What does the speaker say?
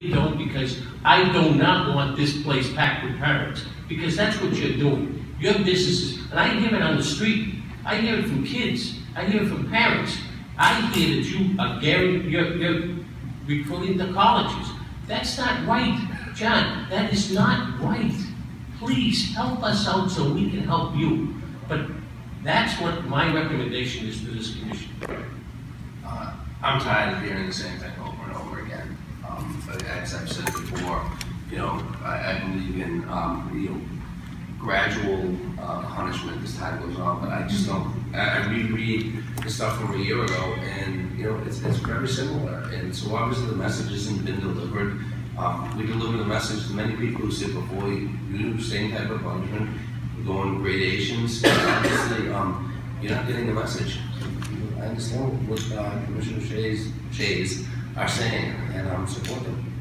Don't, because I do not want this place packed with parents, because that's what you're doing. Your businesses, and I hear it on the street. I hear it from kids. I hear it from parents. I hear that you are you're recruiting the colleges. That's not right, John. That is not right. Please help us out so we can help you. But that's what my recommendation is to this commission. I'm tired of hearing the same thing over and over again. But as I've said before, I believe in gradual punishment as time goes on. But I just don't. I reread the stuff from a year ago, and it's very similar. And so obviously the message hasn't been delivered. We deliver the message to many people who sit before you, same type of punishment. We're going gradations. Obviously, you're not getting the message. I understand what Commissioner Shea's are saying, and I'm supporting them.